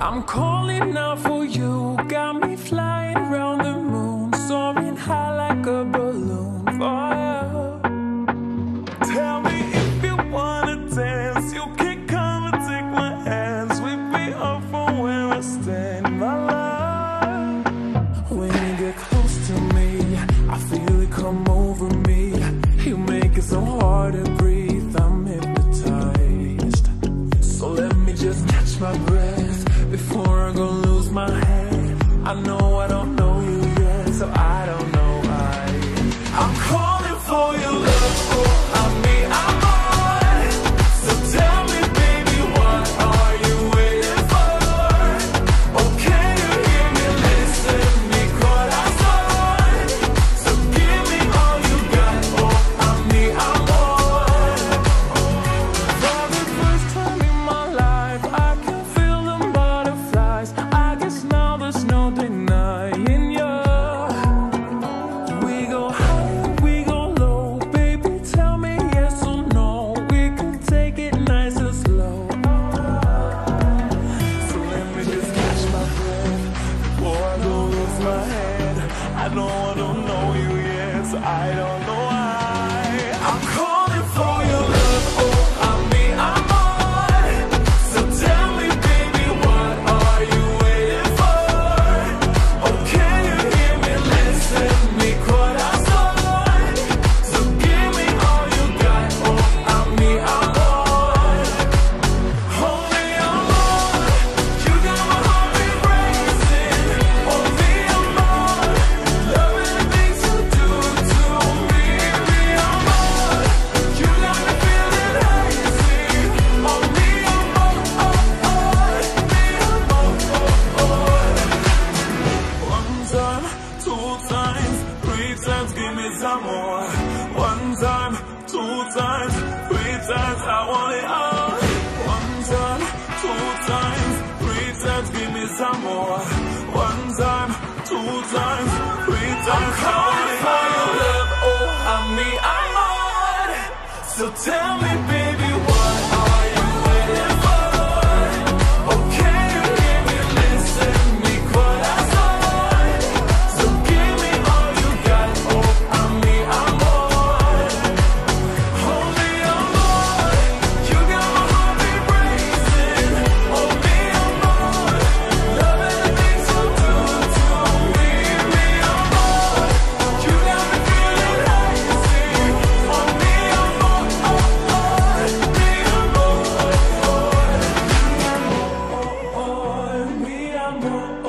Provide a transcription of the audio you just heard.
I'm calling out for you, got me flying round the moon, soaring high like a balloon for you. Tell me if you wanna dance, you can come and take my hand, sweep me up from where I stand, my love. When you get close to me, I feel it come over me. You make it so hard to breathe, I'm hypnotized. So let me just catch my breath before I go lose my head. I know I don't know you yet, so I don't know why I'm calling for your love. Oh, I mean, I'm on. So tell me, baby, what are you waiting for? Oh, can you hear me? Listen, mi corazón. So give me all you got. Oh, I mean, I'm on. For the first time in my life, I can feel the butterflies. I guess now there's no denying you. We go high, we go low. Baby, tell me yes or no. We can take it nice and slow. So let me just catch my breath before I go lose my head. I don't know you yet, so I don't know why I'm calling for your love. Oh, I mean, I'm on. So tell me, baby, what are you waiting for? Oh, can you hear me? Listen, mi corazón. So give me all you got. Oh, I mean, I'm on. Oh, me, I'm on. You got my heart racing. Oh, me, I'm on. Loving the things you do to me. Me, I'm on. You got me feeling hazy. Oh, me, I'm on. Oh, oh. Me, I'm on. Oh, oh. One time, two times, three times, give me some more. One time, two times, three times, I want it all. One time, two times, three times, give me some more. One time, two times, three times, I want it all. Your love, oh, I mean, I'm on. So tell me, baby, what are you waiting for? Oh, can you hear me? Listen, mi corazón. So give me all you got. Oh, I mean, I'm on. Oh, me, I'm on. You got my heart racing. Oh, me, I'm on. Loving the things you do to me. Me, I'm on. You got me feeling hazy. Oh, me, I'm on. Oh, oh. Me, I'm on. Oh, oh. Me, I'm on.